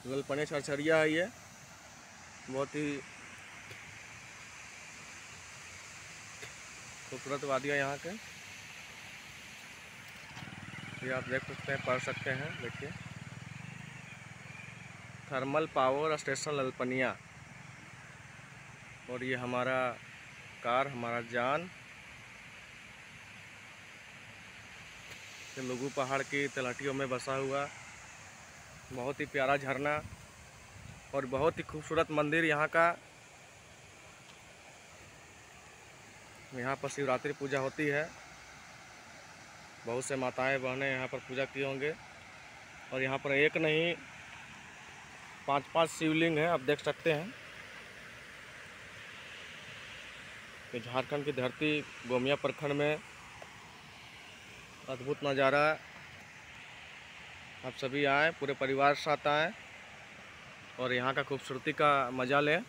ललपनिया छरछरिया है ये, बहुत ही खूबसूरत वादियाँ यहाँ के। ये आप देख सकते हैं, पढ़ सकते हैं। देखिए, थर्मल पावर स्टेशन ललपनिया। और ये हमारा कार, हमारा जान, लुगु पहाड़ की तलहटियों में बसा हुआ बहुत ही प्यारा झरना और बहुत ही खूबसूरत मंदिर यहाँ का। यहाँ पर शिवरात्रि पूजा होती है, बहुत से माताएं बहनें यहाँ पर पूजा किए होंगे। और यहाँ पर एक नहीं 5-5 शिवलिंग है, आप देख सकते हैं। ये झारखंड की धरती गोमिया प्रखंड में अद्भुत नज़ारा। आप सभी आएँ, पूरे परिवार के साथ आएँ और यहाँ का खूबसूरती का मज़ा लें।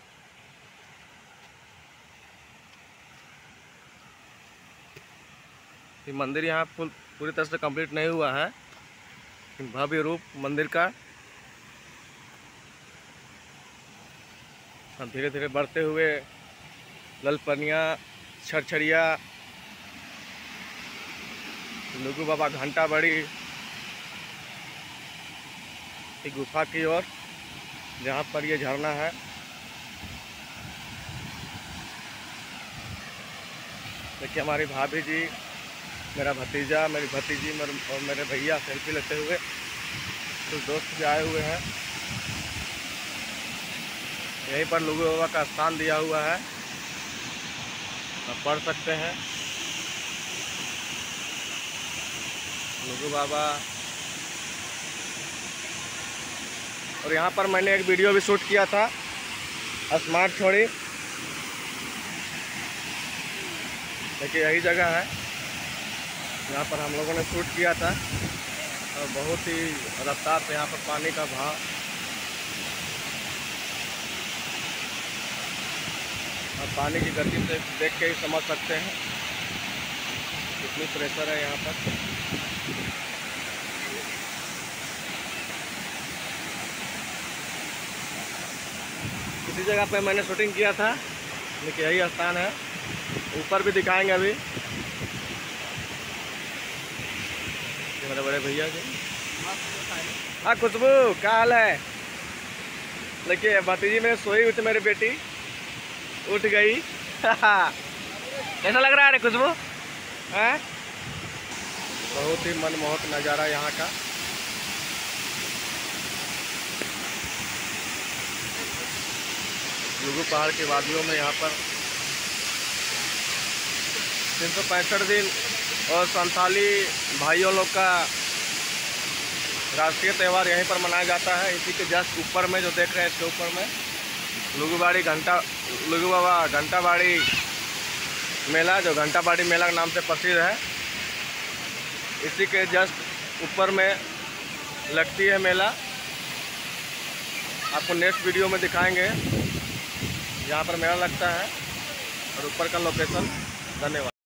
ये मंदिर यहाँ पूरी तरह से कंप्लीट नहीं हुआ है, लेकिन भव्य रूप मंदिर का अब धीरे धीरे बढ़ते हुए ललपनिया, छरछरिया, लुगु बाबा घंटा बड़ी गुफा की ओर, जहाँ पर ये झरना है। देखिए, हमारी भाभी जी, मेरा भतीजा, मेरी भतीजी और मेरे भैया सेल्फी लेते हुए। कुछ दोस्त भी आए हुए हैं। यहीं पर लुगु बाबा का स्थान दिया हुआ है, आप पढ़ सकते हैं। लुगु बाबा। और यहाँ पर मैंने एक वीडियो भी शूट किया था, स्मार्ट छोड़ी। देखिए, यही जगह है यहाँ पर हम लोगों ने शूट किया था। और बहुत ही रफ्तार से यहाँ पर पानी का बहाव, और पानी की गति से देख के ही समझ सकते हैं कितनी प्रेशर है यहाँ पर। इसी जगह पे मैंने शूटिंग किया था, देखिए यही स्थान है। ऊपर भी दिखाएंगे अभी। मेरे बड़े भैया जी। हाँ खुशबू, क्या हाल है? देखिए, भतीजी मेरे सोई हुई थी, मेरी बेटी उठ गई। कैसा लग रहा है रे खुशबू? हैं? बहुत ही मनमोहक नज़ारा यहाँ का। लुगु पहाड़ की वादियों में यहाँ पर 365 दिन और संथाली भाइयों लोग का राष्ट्रीय त्यौहार यहीं पर मनाया जाता है। इसी के जस्ट ऊपर में जो देख रहे हैं, इसके ऊपर में लुगु बाबा घंटा बाड़ी मेला, जो घंटा बाड़ी मेला के नाम से प्रसिद्ध है, इसी के जस्ट ऊपर में लगती है मेला। आपको नेक्स्ट वीडियो में दिखाएंगे जहाँ पर मेला लगता है और ऊपर का लोकेशन। धन्यवाद।